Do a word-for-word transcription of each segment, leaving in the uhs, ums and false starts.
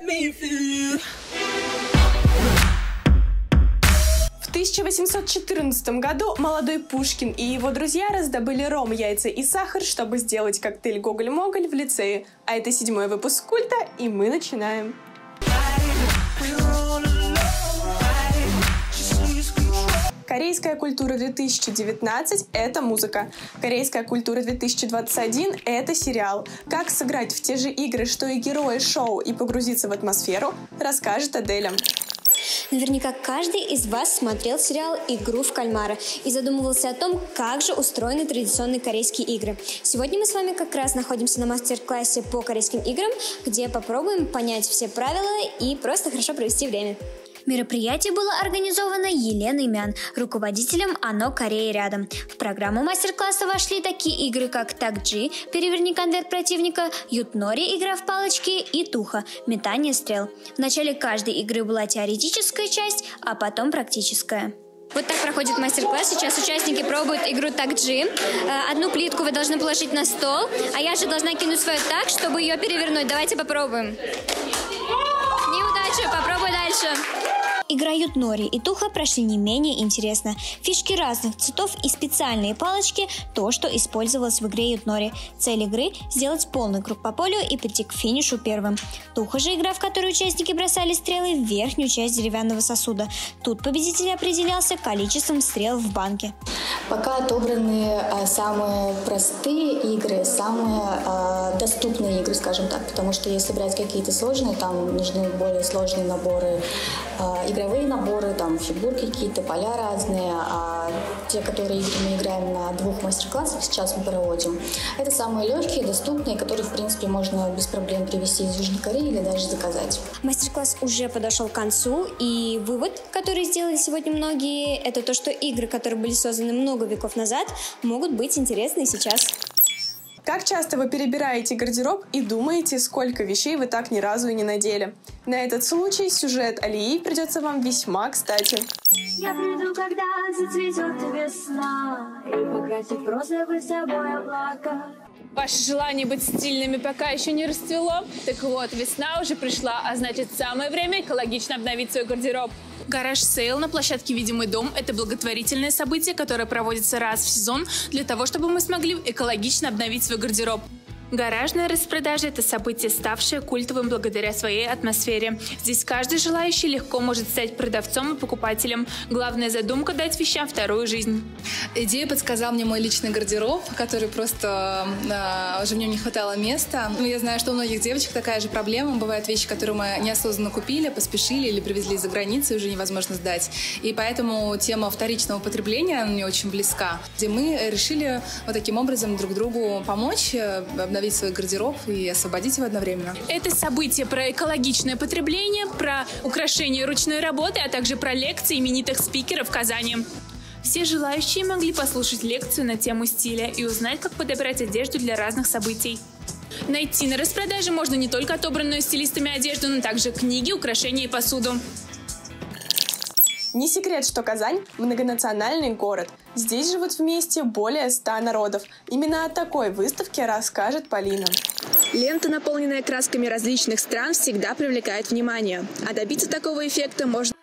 В тысяча восемьсот четырнадцатом году молодой Пушкин и его друзья раздобыли ром, яйца и сахар, чтобы сделать коктейль «Гоголь-Моголь» в лицее. А это седьмой выпуск «Культа», и мы начинаем. Корейская культура две тысячи девятнадцать – это музыка. Корейская культура две тысячи двадцать один – это сериал. Как сыграть в те же игры, что и герои шоу, и погрузиться в атмосферу, расскажет Аделя. Наверняка каждый из вас смотрел сериал «Игру в кальмара» и задумывался о том, как же устроены традиционные корейские игры. Сегодня мы с вами как раз находимся на мастер-классе по корейским играм, где попробуем понять все правила и просто хорошо провести время. Мероприятие было организовано Еленой Мян, руководителем ОНО «Корея рядом». В программу мастер-класса вошли такие игры, как такджи, переверни конверт противника, ютнори, игра в палочки, и туха, метание стрел. В начале каждой игры была теоретическая часть, а потом практическая. Вот так проходит мастер-класс. Сейчас участники пробуют игру такджи. Одну плитку вы должны положить на стол, а я же должна кинуть свою так, чтобы ее перевернуть. Давайте попробуем. Неудача, попробуй дальше. Игра ютнори и туха прошли не менее интересно. Фишки разных цветов и специальные палочки – то, что использовалось в игре ютнори. Цель игры – сделать полный круг по полю и прийти к финишу первым. Туха же игра, в которой участники бросали стрелы в верхнюю часть деревянного сосуда. Тут победитель определялся количеством стрел в банке. Пока отобраны а, самые простые игры, самые а, доступные игры, скажем так, потому что если брать какие-то сложные, там нужны более сложные наборы, а, игровые наборы, там фигурки какие-то, поля разные, а те, которые игры мы играем на двух мастер-классах, сейчас мы проводим, это самые легкие, доступные, которые, в принципе, можно без проблем привезти из Южной Кореи или даже заказать. Мастер-класс уже подошел к концу, и вывод, который сделали сегодня многие, это то, что игры, которые были созданы много веков назад, могут быть интересны сейчас. Как часто вы перебираете гардероб и думаете, сколько вещей вы так ни разу и не надели? На этот случай сюжет Алии придется вам весьма кстати. Я приду, когда зацветет весна, и покрасит розовый с собой облака. Ваше желание быть стильными пока еще не расцвело? Так вот, весна уже пришла, а значит, самое время экологично обновить свой гардероб. Гараж-сейл на площадке «Видимый дом» – это благотворительное событие, которое проводится раз в сезон для того, чтобы мы смогли экологично обновить свой гардероб. Гаражная распродажа – это событие, ставшее культовым благодаря своей атмосфере. Здесь каждый желающий легко может стать продавцом и покупателем. Главная задумка – дать вещам вторую жизнь. Идею подсказал мне мой личный гардероб, который просто э, уже в нем не хватало места. Ну, я знаю, что у многих девочек такая же проблема. Bывают вещи, которые мы неосознанно купили, поспешили или привезли из-за границы, и уже невозможно сдать. И поэтому тема вторичного потребления мне очень близка, где мы решили вот таким образом друг другу помочь, обновить свой гардероб и освободить его одновременно. Это событие про экологичное потребление, про украшение ручной работы, а также про лекции именитых спикеров в Казани. Все желающие могли послушать лекцию на тему стиля и узнать, как подобрать одежду для разных событий. Найти на распродаже можно не только отобранную стилистами одежду, но также книги, украшения и посуду. Не секрет, что Казань – многонациональный город. Здесь живут вместе более ста народов. Именно о такой выставке расскажет Полина. Лента, наполненная красками различных стран, всегда привлекает внимание. А добиться такого эффекта можно...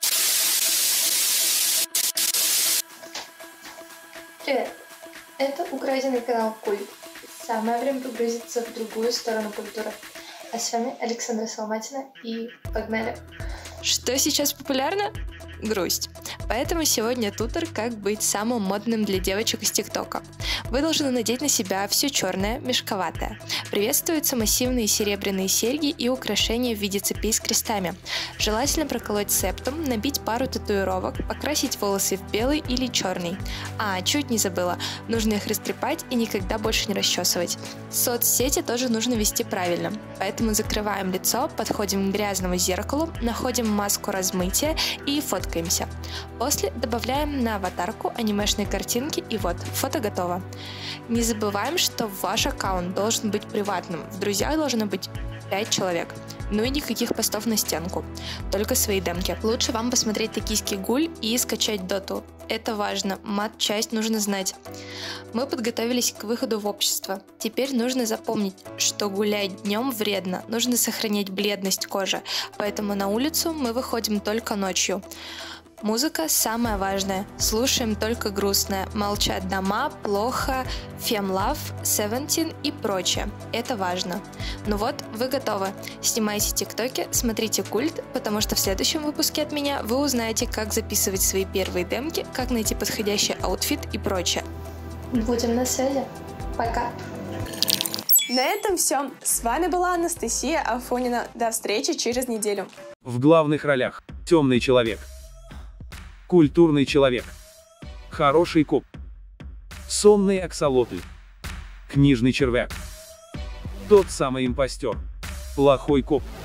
Привет! Это украденный канал Культ. Самое время погрузиться в другую сторону культуры. А с вами Александра Соломатина и погнали! Что сейчас популярно? Грусть. Поэтому сегодня тутор «Как быть самым модным для девочек из ТикТока». Вы должны надеть на себя все черное, мешковатое. Приветствуются массивные серебряные серьги и украшения в виде цепей с крестами. Желательно проколоть септум, набить пару татуировок, покрасить волосы в белый или черный. А, чуть не забыла, нужно их растрепать и никогда больше не расчесывать. Соцсети тоже нужно вести правильно, поэтому закрываем лицо, подходим к грязному зеркалу, находим маску размытия и фоткаемся. После добавляем на аватарку анимешные картинки, и вот, фото готово. Не забываем, что ваш аккаунт должен быть приватным, в друзьях должно быть пять человек. Ну и никаких постов на стенку, только свои демки. Лучше вам посмотреть «Токийский гуль» и скачать доту. Это важно, мат-часть нужно знать. Мы подготовились к выходу в общество. Теперь нужно запомнить, что гулять днем вредно, нужно сохранять бледность кожи, поэтому на улицу мы выходим только ночью. Музыка самое важное. Слушаем только грустное. Молчат дома, плохо, Femlove, Seventeen и прочее. Это важно. Ну вот, вы готовы. Снимайте тиктоки, смотрите Культ, потому что в следующем выпуске от меня вы узнаете, как записывать свои первые демки, как найти подходящий аутфит и прочее. Будем на связи. Пока. На этом все. С вами была Анастасия Афонина. До встречи через неделю. В главных ролях темный человек, культурный человек, хороший коп, сонный аксолотль, книжный червяк, тот самый импостер, плохой коп.